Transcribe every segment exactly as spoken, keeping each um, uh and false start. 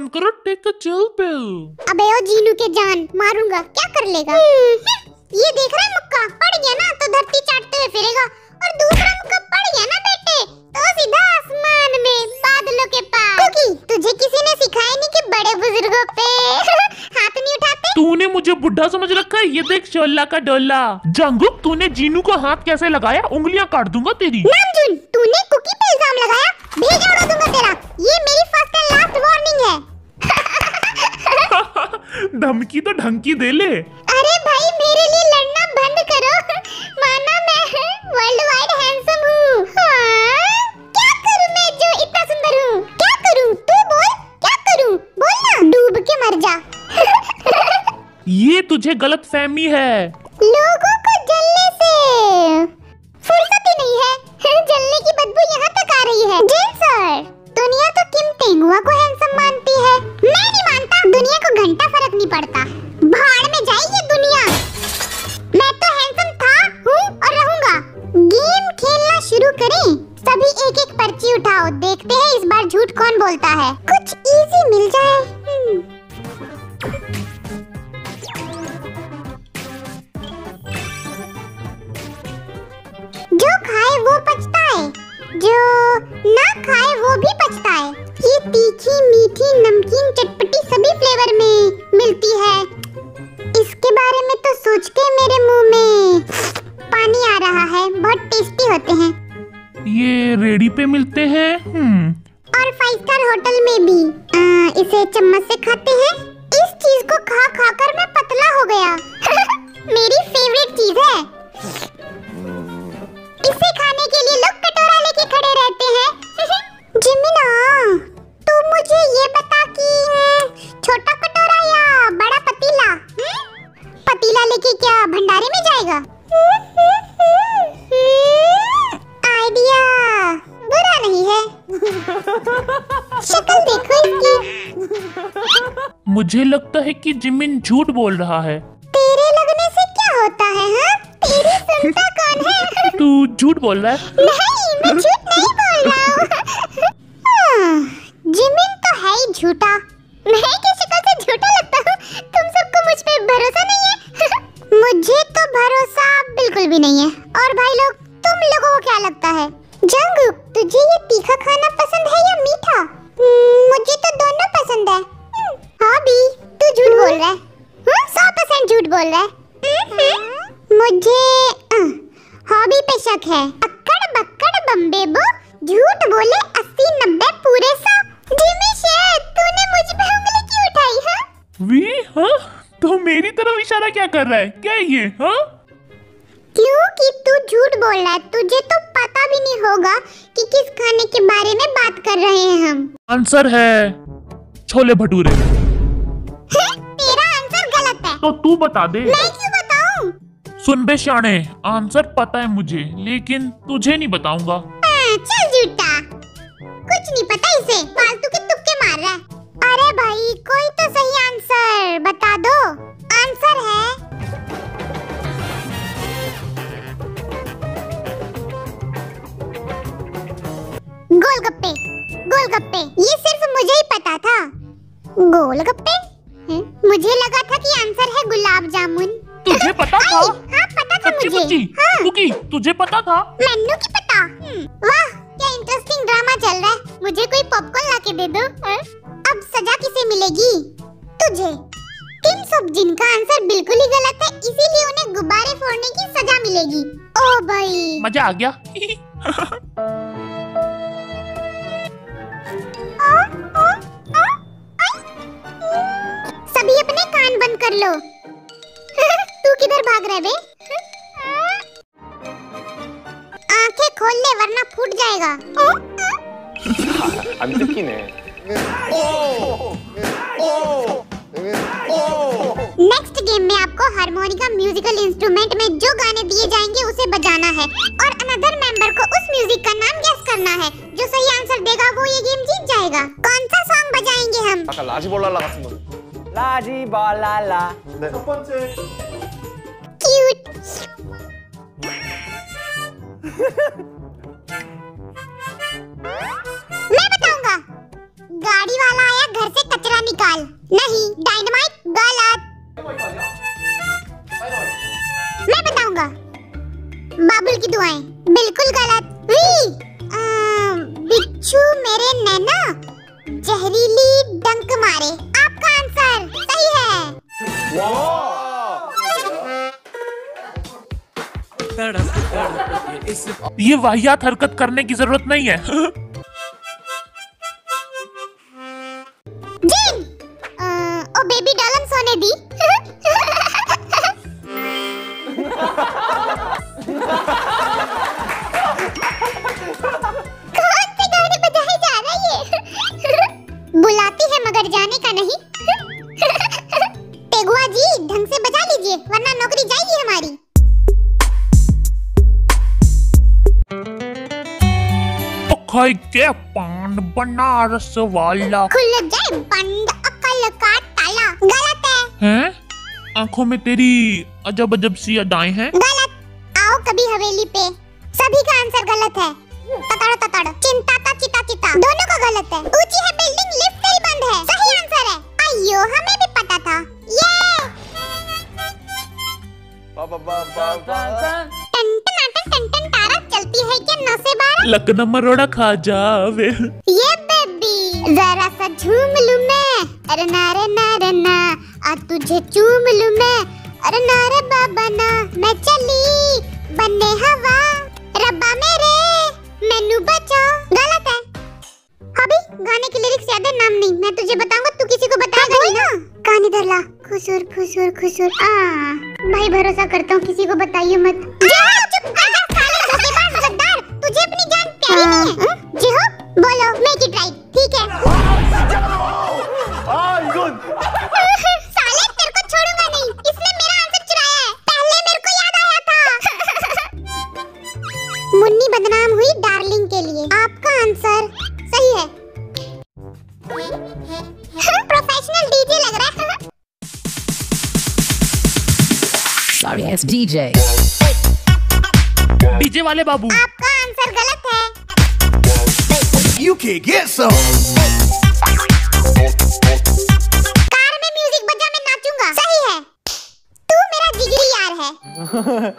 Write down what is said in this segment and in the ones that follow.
बंद करो, take a chill pill. अबे ओ जीनू के जान, मारूंगा, क्या कर लेगा? ये देख रहा है मुक्का, पड़ गया ना तो धरती चाटते हुए फिरेगा, और दूसरा मुक्का पड़ गया ना बेटे तो सीधा आसमान में बादलों के पास। क्योंकि तुझे किसी ने सिखाया नहीं कि बड़े बुजुर्गों पे हाथ नहीं उठाते। तूने मुझे बुढ़ा समझ रखा है? ये देख शोला का डोला। जंगुक, तूने जीनू को हाथ कैसे लगाया? उंगलियां काट दूंगा तेरी। नामजुन, तूने कुकी पे इल्जाम लगाया, भेजा उड़ा दूंगा तेरा। ये मेरी फर्स्ट एंड लास्ट वार्निंग है। धमकी तो ढंकी दे ले। अरे भाई मेरे लिए लड़ना बंद करो, माना मैं वर्ल्ड वाइड हैंडसम हूँ। हाँ? क्या करूँ मैं जो इतना सुंदर हूँ? क्या करूँ? तू बोल, क्या करूँ? बोल ना, डूब के मर जा। ये तुझे गलत फहमी है। लोगों को जलने से फुर्सत ही नहीं है, जलने की बदबू यहाँ तक आ रही है। जिन सर, दुनिया तो किम तेंगुआ को हैंडसम मानती है, मैं नहीं मानता। दुनिया को घंटा फर्क नहीं पड़ता, भाड़ में जाए ये दुनिया। मैं तो हैंडसम था, हूँ और रहूंगा। गेम खेलना शुरू करें? सभी एक एक पर्ची उठाओ, देखते हैं इस बार झूठ कौन बोलता है। कुछ इजी मिल जाए। जो खाए वो पछता है, जो ना खाए वो भी पछता है। ये तीखी, मीठी, नमकीन, चटपटी सभी फ्लेवर में मिलती है। इसके बारे में तो सोच के मेरे मुंह में पानी आ रहा है। बहुत टेस्टी होते हैं। ये रेडी पे मिलते हैं। हम्म और फाइव स्टार होटल में भी। आ, इसे चम्मच से खाते हैं। इस चीज को खा खा कर मैं पतला हो गया। मेरी फेवरेट चीज है। इसे खाने के लिए लोग कटोरा लेके खड़े रहते हैं। जिमिना, तू मुझे ये बता कि छोटा कटोरा या बड़ा पतीला? पतीला लेके क्या भंडारे में जाएगा? आइडिया बुरा नहीं है। शक्ल देखो इसकी। मुझे लगता है कि जिमिन झूठ बोल रहा है। तेरे लगने से क्या होता है? हाँ, तेरी सुनता कौन है? तू झूठ बोल रहा है। नहीं, मैं झूठ नहीं बोल रहा हूँ। जिमिन तो है ही झूठा। मैं की शक्ल से झूठा लगता हूँ? तुम सबको मुझ पे भरोसा नहीं है? मुझे तो भरोसा बिल्कुल भी नहीं है। और भाई लोग, तुम लोगों को क्या लगता है? जंगुक, तुझे ये तीखा खाना पसंद है या मीठा? मुझे तो दोनों पसंद है। हाँ भी, तू झूठ बोल रहा है। सौ परसेंट झूठ बोल रहा है। मुझे हॉबी पे शक है। अक्कड़ बक्कड़ बम्बे बो, झूठ बोले अस्सी नब्बे पूरे सौ। जिमी शेर, तूने मुझ पे उंगली क्यों उठाई? हाँ वी, हाँ तो मेरी तरफ इशारा क्या कर रहा है? क्या है ये? हाँ, क्योंकि तू झूठ बोल रहा है। तुझे तो पता भी नहीं होगा कि किस खाने के बारे में बात कर रहे हैं हम। आंसर है छोले भटूरे। तेरा आंसर गलत है। तो तू बता दे। मैं क्यों बताऊं? सुन बे शाणे, आंसर पता है मुझे, लेकिन तुझे नहीं बताऊंगा। हाँ, चल झूठा, कुछ नहीं पता इसे, फालतू के तुक्के मार रहा है। अरे भाई, कोई तो सही आंसर बता दो। आंसर है गोलगप्पे। गोलगप्पे, ये सिर्फ मुझे ही पता था। गोलगप्पे? मुझे लगा था कि आंसर है गुलाब जामुन। तुझे पता था? हाँ, पता था सच्ची मुझे। सच्ची? हाँ। कुकी, तुझे पता था? मैनू की पता। वाह, क्या इंटरेस्टिंग ड्रामा चल रहा है। मुझे कोई पॉपकॉर्न लाके दे दो। है? अब सजा किसे मिलेगी? तुझे। टिम सब, जिनका आंसर बिल्कुल ही गलत है, इसीलिए उन्हें गुब्बारे फोड़ने की सजा मिलेगी। ओ भाई, मजा आ गया। सभी अपने कान बंद कर लो। तू किधर भाग रहा है बे? आंखें खोल ले वरना फूट जाएगा। 안 뜯기네. नेक्स्ट गेम में आपको हारमोनिका म्यूजिकल इंस्ट्रूमेंट में जो गाने दिए जाएंगे उसे बजाना है, और अनदर मेंबर को उस म्यूजिक का नाम गेस करना है। जो सही आंसर देगा वो ये गेम जीत जाएगा। कौन सा सॉन्ग बजाएंगे हम? 아까 라지볼랄라 같은 거. 라지발랄라. 네. 첫 번째. क्यूट। मैं बताऊंगा। गाड़ी वाला आया घर से कचरा लोहा निकाल। नहीं, डायनामाइट गलत। मैं बताऊंगा। बाबुल की दुआएं बिल्कुल गलत। वी बिच्छू मेरे नैना जहरीली डंक मारे। आपका आंसर सही है। ये वाहियात हरकत करने की जरूरत नहीं है। जिन ओ बेबी डॉलन सोने दी। कौन सी गाड़ी बजाई जा रही है? बुलाती है मगर जाने का नहीं। तेगुआ जी ढंग से बजा लीजिए वरना नौकरी जाएगी हमारी। खाई के पान बनारस वाला। खुल जाए बंद अकल का ताला। गलत है। हैं? आंखों में तेरी अजब अजब सी अदाएं हैं। गलत। आओ कभी हवेली पे। सभी का आंसर गलत है। ततड़ ततड़ चिंता ता चिता चिता दोनों का गलत है। ऊंची है बिल्डिंग लिफ्ट से ही बंद है। सही आंसर है। अयो हमें भी पता था। ये बा बा बा बा टन टन टन टन तारा चलती है क्या नौ से बारह? लकना मरोड़ा खा जावे। ये बेबी जरा सा झूम लूं मैं। अरे ना रे ना रे ना आ तुझे चूम लूं मैं। अरे ना रे बाबा ना मैं चली बनने हवा। रब्बा मेरे मैनू बचा। गलत है। अभी गाने की लिरिक्स याद है नाम नहीं। मैं तुझे बताऊंगा तू किसी को बताएगा नहीं ना। कान इधर ला। खुसुर खुसुर खुसुर आ भाई भरोसा करता हूँ किसी को बताइए मत। चुप आजा साले धोखेबाज गद्दार। तुझे अपनी जान प्यारी नहीं है। जी हो बोलो मेक इट राइट। ठीक है। 아 이건 साले तेरे को छोड़ूंगा नहीं। इसने मेरा आंसर चुराया है। पहले मेरे को याद आया था। मुन्नी बदनाम हुई डार्लिंग के लिए। आपका आंसर सही है। प्रोफेशनल डीजे लग रहा है। Sorry, it's D J. DJ वाले बाबू। आपका आंसर गलत है। You can get some. Car में म्यूजिक बजा मैं नाचूंगा। सही है। तू मेरा जिगरी यार है।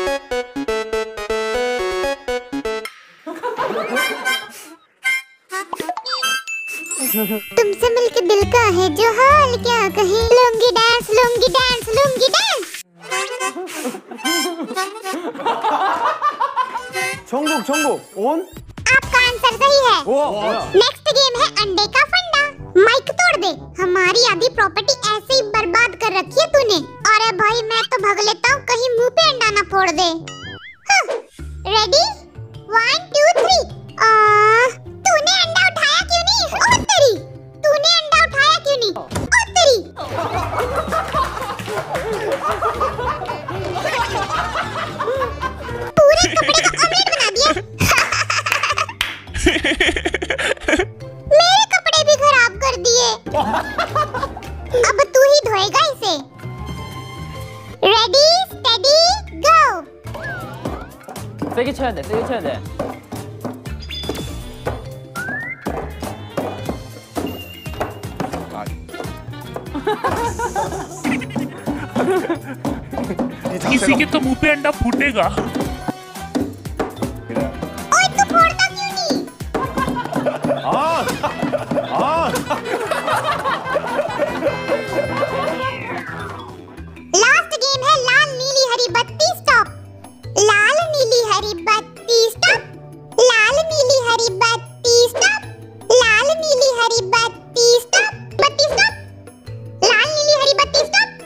तुमसे मिलके दिल का है जो हाल क्या कहे। लूंगी डांस लूंगी डांस लूंगी डांस। 정국 정국 온. आपका आंसर सही है। 와 뭐야? नेक्स्ट गेम है अंडे का फंडा। माइक तोड़ दे। हमारी आधी प्रॉपर्टी ऐसे ही बर्बाद कर रखी है तूने। अरे भाई मैं तो भाग लेता हूँ कहीं मुंह पे अंडा ना फोड़ दे। Ready one two three. तूने अंडा उठाया क्यों नहीं? ओ तेरी तूने अंडा उठाया क्यों नहीं? ओ तेरी पूरे कपड़े का ऑमलेट बना दिया। मेरे कपड़े भी खराब कर दिए। अब तू ही धोएगा इसे। Ready steady go. 세게 쳐야 돼, 세게 쳐야 돼. किसी के तो मुंह पे अंडा फूटेगा। ओए तू फोड़ता क्यों नहीं? 아 아. लास्ट गेम है लाल नीली हरी बत्ती स्टॉप। लाल नीली हरी बत्ती स्टॉप। लाल नीली हरी बत्ती स्टॉप। लाल नीली हरी बत्ती स्टॉप। बत्ती स्टॉप। लाल नीली हरी बत्ती स्टॉप।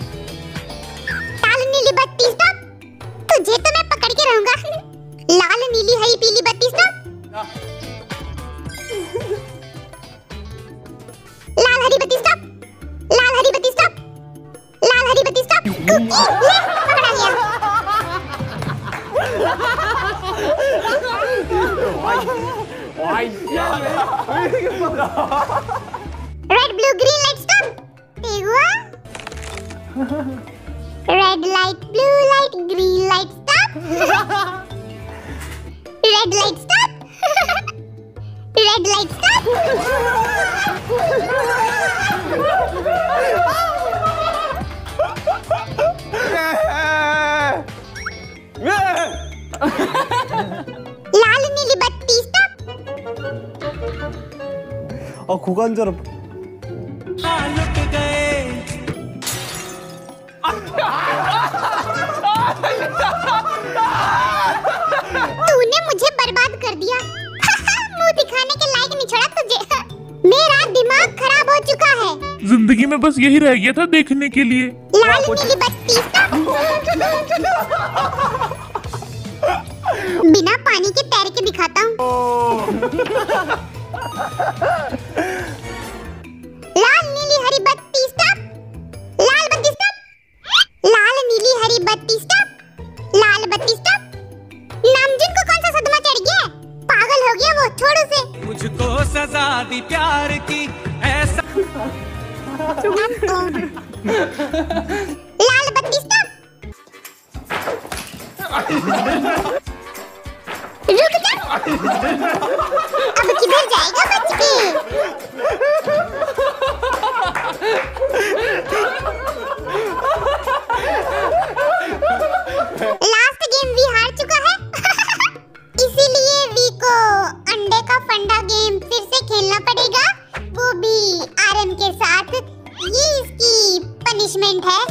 लाल नीली बत्ती स्टॉप। तुझे तो मैं पकड़ के रहूंगा। लाल नीली हरी पीली बत्ती स्टॉप। लाल हरी बत्ती स्टॉप। लाल हरी बत्ती स्टॉप। लाल हरी बत्ती स्टॉप। ले पकड़ा लिया। Red blue green light stop. तेगुआ red light blue light green light stop. Red light stop. Red light stop. लाल नीली बत्ती स्टॉप। 아 고관절 तूने मुझे बर्बाद कर दिया। मुंह दिखाने के लायक नहीं छोड़ा तुझे। मेरा दिमाग खराब हो चुका है। जिंदगी में बस यही रह गया था देखने के लिए। लाल नीली बत्ती स्टॉप। बिना पानी के तैर के दिखाता हूँ। लाल नीली हरी बत्ती स्टॉप। लाल बत्ती स्टॉप। लाल नीली हरी बत्ती स्टॉप। लाल बत्ती स्टॉप। नामजुन को कौन सा सदमा चढ़ गया? पागल हो गया वो, छोड़ उसे। मुझको सजा दी प्यार की ऐसा। लाल बत्ती स्टॉप। रुक जा। अब किधर जाएगा बच के? लास्ट गेम भी हार चुका है। इसीलिए वी को अंडे का फंडा गेम फिर से खेलना पड़ेगा, वो भी आरएम के साथ। ये इसकी पनिशमेंट है।